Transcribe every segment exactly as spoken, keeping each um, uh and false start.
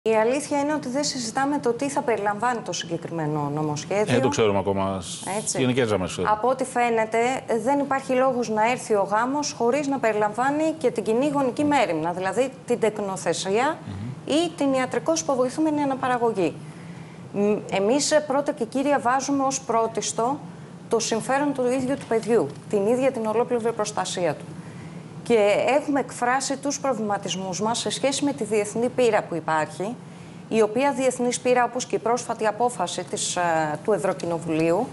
Η αλήθεια είναι ότι δεν συζητάμε το τι θα περιλαμβάνει το συγκεκριμένο νομοσχέδιο. Δεν το ξέρουμε ακόμα. Γενικές γραμμές. Από ό,τι φαίνεται, δεν υπάρχει λόγος να έρθει ο γάμος χωρίς να περιλαμβάνει και την κοινή γονική μέριμνα, δηλαδή την τεκνοθεσία mm-hmm. ή την ιατρικώς υποβοηθούμενη αναπαραγωγή. Εμείς πρώτα και κύρια βάζουμε ως πρώτιστο το συμφέρον του ίδιου του παιδιού, την ίδια την ολόκληρη προστασία του. Και έχουμε εκφράσει τους προβληματισμούς μας σε σχέση με τη διεθνή πείρα που υπάρχει, η οποία διεθνής πείρα, όπως και η πρόσφατη απόφαση της, του Ευρωκοινοβουλίου,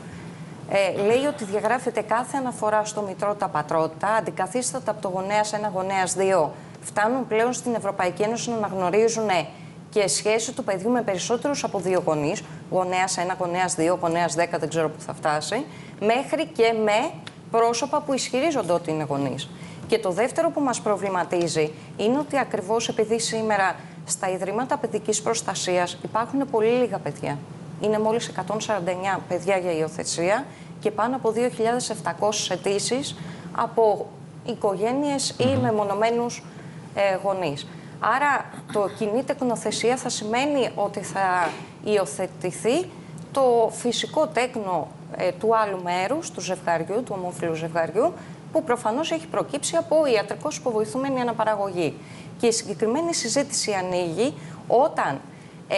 ε, λέει ότι διαγράφεται κάθε αναφορά στο μητρότητα-πατρότητα, αντικαθίσταται από το γονέας ένα, γονέας δύο. Φτάνουν πλέον στην Ευρωπαϊκή Ένωση να αναγνωρίζουν και σχέση του παιδιού με περισσότερους από δύο γονείς, γονέας ένα, γονέας δύο, γονέας δέκα, δεν ξέρω που θα φτάσει, μέχρι και με πρόσωπα που ισχυρίζονται ότι είναι γονείς. Και το δεύτερο που μας προβληματίζει είναι ότι ακριβώς επειδή σήμερα στα Ιδρύματα Παιδικής Προστασίας υπάρχουν πολύ λίγα παιδιά. Είναι μόλις εκατόν σαράντα εννέα παιδιά για υιοθεσία και πάνω από δύο χιλιάδες επτακόσιες αιτήσεις από οικογένειες ή μεμονωμένους ε, γονείς. Άρα το κοινή τεκνοθεσία θα σημαίνει ότι θα υιοθετηθεί το φυσικό τέκνο ε, του άλλου μέρους, του ζευγαριού, του ομόφυλου ζευγαριού, που προφανώς έχει προκύψει από ιατρικώς υποβοηθούμενη αναπαραγωγή. Και η συγκεκριμένη συζήτηση ανοίγει όταν ε,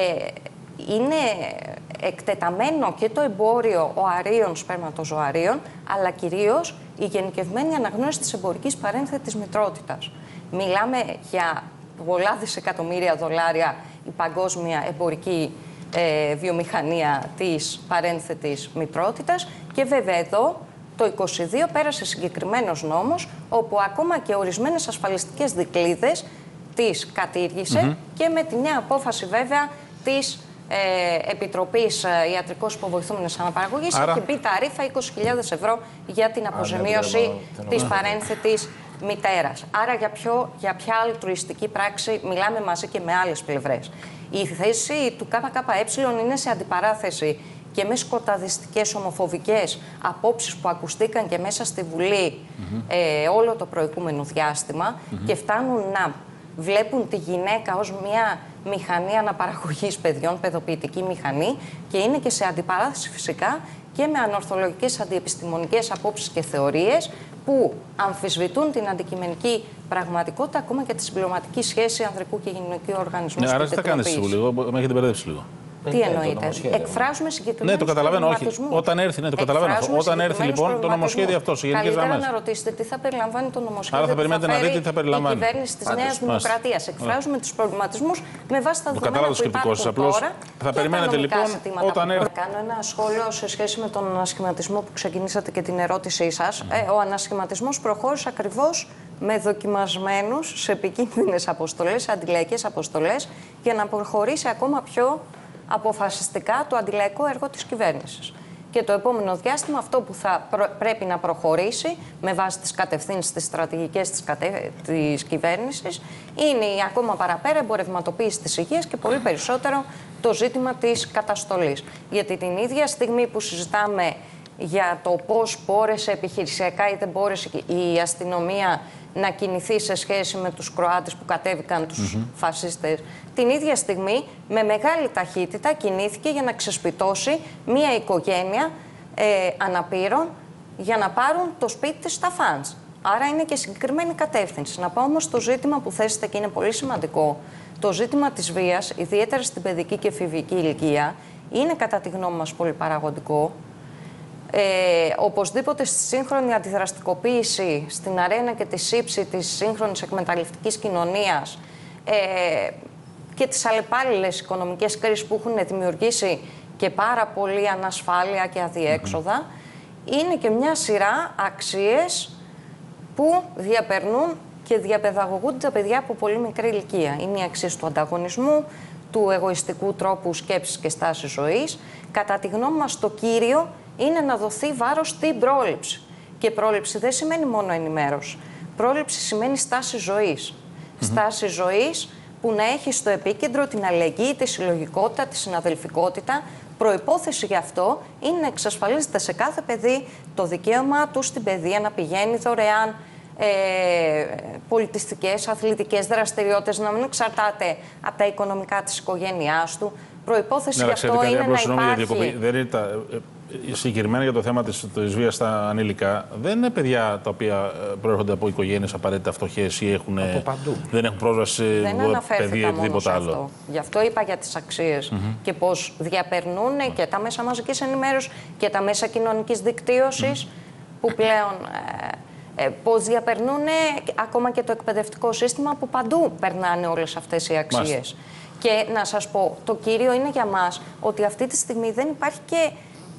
είναι εκτεταμένο και το εμπόριο οαρίων σπερματοζωαρίων, αλλά κυρίως η γενικευμένη αναγνώριση της εμπορικής παρένθετης μητρότητας. Μιλάμε για πολλά δισεκατομμύρια δολάρια η παγκόσμια εμπορική ε, βιομηχανία της παρένθετης μητρότητας και βέβαια εδώ το είκοσι δύο πέρασε συγκεκριμένος νόμος, όπου ακόμα και ορισμένες ασφαλιστικές δικλείδες τις κατήργησε mm-hmm. και με τη νέα απόφαση βέβαια της ε, Επιτροπής Ιατρικώς Υποβοηθούμενης Αναπαραγωγής Άρα... έχει μπει ταρίφα είκοσι χιλιάδες ευρώ για την αποζημίωση Άρα, την της παρένθετης μητέρας. Άρα για, ποιο, για ποια αλτρουιστική πράξη μιλάμε μαζί και με άλλες πλευρές. Η θέση του ΚΚΕ είναι σε αντιπαράθεση και με σκοταδιστικές ομοφοβικές απόψεις που ακουστήκαν και μέσα στη Βουλή mm-hmm. ε, όλο το προηγούμενο διάστημα mm-hmm. και φτάνουν να βλέπουν τη γυναίκα ως μια μηχανή αναπαραγωγής παιδιών, παιδοποιητική μηχανή και είναι και σε αντιπαράθεση φυσικά και με ανορθολογικές αντιεπιστημονικές απόψεις και θεωρίες που αμφισβητούν την αντικειμενική πραγματικότητα ακόμα και τη συμπληρωματική σχέση ανδρικού και γυναικείου οργανισμού. Ναι, άρα τι θα κάνετε εσείς λίγο, με έχετε μπερδέψει λίγο. Τι εννοείτε, εκφράζουμε συγκεκριμένους Ναι, το καταλαβαίνω, όχι. Όταν έρθει, ναι, το καταλαβαίνω αυτό. Όταν έρθει λοιπόν το νομοσχέδιο αυτό, σε γενικές γραμμές. Καλύτερα να ρωτήσετε τι θα περιλαμβάνει το νομοσχέδιο. Άρα θα περιμένετε να δείτε τι θα περιλαμβάνει. Η κυβέρνηση της Νέας Δημοκρατίας. Εκφράζουμε τους προβληματισμούς με βάση τα δεδομένα που υπάρχουν τώρα. Θα περιμένετε λοιπόν όταν έρθει. Κάνω ένα σχόλιο σε σχέση με τον ανασχηματισμό που ξεκινήσατε και την ερώτησή σας. Ο ανασχηματισμός προχώρησε ακριβώς με δοκιμασμένους σε επικίνδυνες αποστολές, σε αντιλαϊκές αποστολές, για να προχωρήσει ακόμα πιο αποφασιστικά το αντιλαϊκό έργο της κυβέρνησης. Και το επόμενο διάστημα αυτό που θα πρέπει να προχωρήσει με βάση τις κατευθύνσεις, τις στρατηγικές της, κατε... της κυβέρνησης είναι η ακόμα παραπέρα εμπορευματοποίηση της υγείας και πολύ περισσότερο το ζήτημα της καταστολής. Γιατί την ίδια στιγμή που συζητάμε για το πώς μπόρεσε επιχειρησιακά ή δεν μπόρεσε η αστυνομία να κινηθεί σε σχέση με τους Κροάτες που κατέβηκαν τους mm-hmm. φασίστες, την ίδια στιγμή με μεγάλη ταχύτητα κινήθηκε για να ξεσπιτώσει μία οικογένεια ε, αναπήρων για να πάρουν το σπίτι της στα φαντς. Άρα είναι και συγκεκριμένη κατεύθυνση. Να πάω όμως στο ζήτημα που θέσετε και είναι πολύ σημαντικό. Το ζήτημα της βίας, ιδιαίτερα στην παιδική και εφηβική ηλικία, είναι κατά τη γνώμη μας πολύ παραγωγικό. Ε, οπωσδήποτε στη σύγχρονη αντιδραστικοποίηση, στην αρένα και τη σύψη της σύγχρονης εκμεταλλευτικής κοινωνίας ε, και τις αλλεπάλληλες οικονομικές κρίσεις που έχουν δημιουργήσει και πάρα πολύ ανασφάλεια και αδιέξοδα, mm-hmm. είναι και μια σειρά αξίες που διαπερνούν και διαπαιδαγωγούνται τα παιδιά από πολύ μικρή ηλικία. Είναι οι αξίες του ανταγωνισμού, του εγωιστικού τρόπου σκέψης και στάσης ζωής. Κατά τη γνώμη μας το κύριο είναι να δοθεί βάρος στην πρόληψη. Και πρόληψη δεν σημαίνει μόνο ενημέρωση. Πρόληψη σημαίνει στάση ζωής. Mm-hmm. Στάση ζωής που να έχει στο επίκεντρο την αλληλεγγύη, τη συλλογικότητα, τη συναδελφικότητα. Προϋπόθεση γι' αυτό είναι να εξασφαλίζεται σε κάθε παιδί το δικαίωμα του στην παιδεία, να πηγαίνει δωρεάν ε, πολιτιστικές, αθλητικές δραστηριότητες, να μην εξαρτάται από τα οικονομικά της οικογένειάς του. Προϋπόθεση ναι, γι' αυτό είναι να υπάρχει... Δεν είναι τα, συγκεκριμένα για το θέμα της, της βίας στα ανήλικα, δεν είναι παιδιά τα οποία προέρχονται από οικογένειες απαραίτητα φτωχές ή έχουν, δεν έχουν πρόσβαση σε παιδεία ή οτιδήποτε άλλο. Αυτό. Γι' αυτό είπα για τις αξίες mm-hmm. και πώς διαπερνούν mm-hmm. και τα μέσα μαζικής ενημέρωσης και τα μέσα κοινωνικής δικτύωσης mm-hmm. που πλέον... Ε, ε, πώς διαπερνούν ακόμα και το εκπαιδευτικό σύστημα που παντού περνάνε όλες αυτές οι αξίες. Μάλιστα. Και να σας πω, το κύριο είναι για μας ότι αυτή τη στιγμή δεν υπάρχει και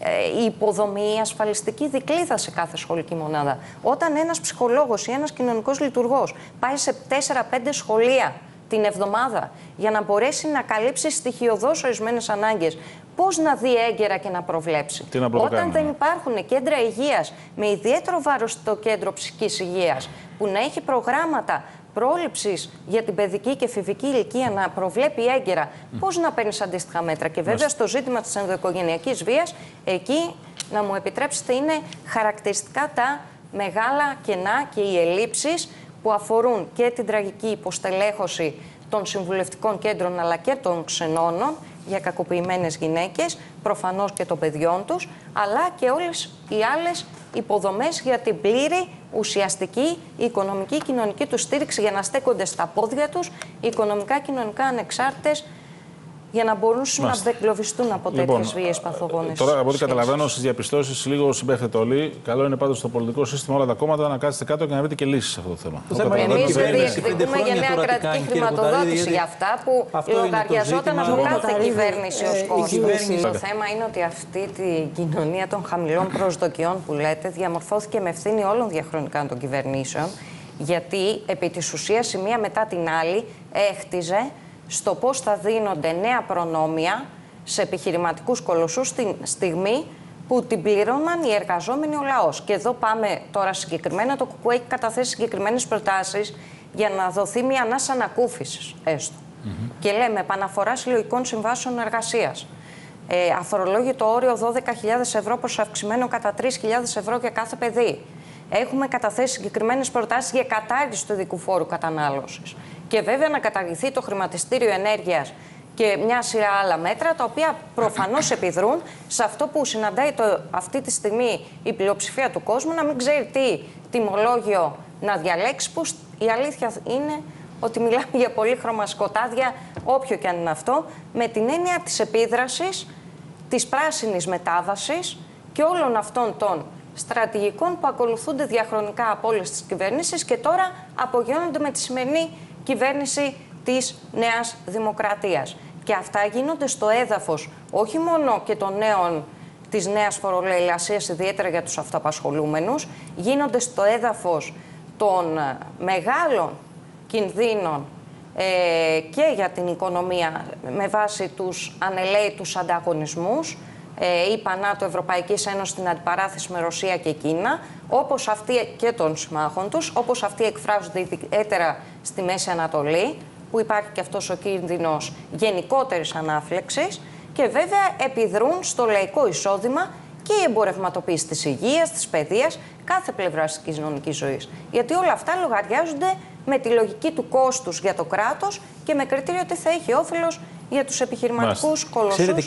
η υποδομή, η ασφαλιστική δικλίδα σε κάθε σχολική μονάδα. Όταν ένας ψυχολόγος ή ένας κοινωνικός λειτουργός πάει σε τέσσερα πέντε σχολεία την εβδομάδα για να μπορέσει να καλύψει στοιχειωδώς ορισμένες ανάγκες, πώς να δει έγκαιρα και να προβλέψει. Να Όταν δεν υπάρχουν κέντρα υγείας με ιδιαίτερο βάρος στο κέντρο ψυχικής υγείας, που να έχει προγράμματα πρόληψης για την παιδική και εφηβική ηλικία να προβλέπει έγκαιρα, mm. πώς να παίρνεις αντίστοιχα μέτρα. Και βέβαια στο ζήτημα της ενδοοικογενειακής βίας, εκεί, να μου επιτρέψετε, είναι χαρακτηριστικά τα μεγάλα κενά και οι ελλείψεις που αφορούν και την τραγική υποστελέχωση των συμβουλευτικών κέντρων αλλά και των ξενώνων για κακοποιημένες γυναίκες, προφανώς και των παιδιών τους, αλλά και όλες οι άλλες υποδομές για την πλήρη ουσιαστική οικονομική και κοινωνική του στήριξη για να στέκονται στα πόδια τους, οικονομικά και κοινωνικά ανεξάρτητες, για να μπορούν να δεκλωβιστούν από τέτοιες λοιπόν, βίες παθογόνες. Τώρα, από ό,τι καταλαβαίνω, στις διαπιστώσεις λίγο συμπέχθετε όλοι. Καλό είναι πάντως στο πολιτικό σύστημα όλα τα κόμματα να κάτσετε κάτω και να βρείτε και λύσεις σε αυτό το θέμα. Το θέμα εμείς δεν διεκδικούμε για νέα κρατική χρηματοδότηση για αυτά που λογαριαζόταν από κάθε κυβέρνηση ως κόστος. Το θέμα είναι ότι αυτή τη κοινωνία των χαμηλών προσδοκιών που λέτε διαμορφώθηκε με ευθύνη όλων διαχρονικά των κυβερνήσεων, γιατί επί της ουσίας η μία μετά την άλλη έχτιζε στο πώς θα δίνονται νέα προνόμια σε επιχειρηματικούς κολοσσούς στη στιγμή που την πλήρωναν οι εργαζόμενοι, ο λαός. Και εδώ πάμε τώρα συγκεκριμένα, το ΚΚΕ έχει καταθέσει συγκεκριμένες προτάσεις για να δοθεί μια ανάσα ανακούφισης, έστω. Mm-hmm. Και λέμε επαναφορά συλλογικών συμβάσεων εργασίας. Ε, αφορολόγητο όριο δώδεκα χιλιάδες ευρώ προς αυξημένο κατά τρεις χιλιάδες ευρώ για κάθε παιδί. Έχουμε καταθέσει συγκεκριμένες προτάσεις για κατάργηση του ειδικού φόρου κατανάλωσης. Και βέβαια να καταργηθεί το χρηματιστήριο ενέργειας και μια σειρά άλλα μέτρα, τα οποία προφανώς επιδρούν σε αυτό που συναντάει το, αυτή τη στιγμή η πλειοψηφία του κόσμου, να μην ξέρει τι τιμολόγιο να διαλέξει, που η αλήθεια είναι ότι μιλάμε για πολύχρωμα σκοτάδια, όποιο και αν είναι αυτό, με την έννοια της επίδρασης, της πράσινης μετάβασης και όλων αυτών των στρατηγικών που ακολουθούνται διαχρονικά από όλες τις κυβερνήσεις και τώρα απογειώνονται με τη σημερινή κυβέρνηση της Νέας Δημοκρατίας. Και αυτά γίνονται στο έδαφος όχι μόνο και των νέων της νέας φορολαιλασίας, ιδιαίτερα για τους αυτοαπασχολούμενους, γίνονται στο έδαφος των μεγάλων κινδύνων ε, και για την οικονομία με βάση τους ανελαίητους ανταγωνισμούς, ε, είπα ΝΑΤΟ, Ευρωπαϊκής Ένωσης, στην αντιπαράθεση με Ρωσία και Κίνα, όπως αυτοί και των συμμάχων τους, όπως αυτοί εκφράζονται ιδιαίτερα στη Μέση Ανατολή, που υπάρχει και αυτός ο κίνδυνος γενικότερης ανάφλεξης, και βέβαια επιδρούν στο λαϊκό εισόδημα και η εμπορευματοποίηση της υγείας, της παιδείας, κάθε πλευράς της κοινωνικής ζωής. Γιατί όλα αυτά λογαριάζονται με τη λογική του κόστους για το κράτος και με κριτήριο ότι θα έχει όφελος για τους επιχειρηματικούς κολοσσούς.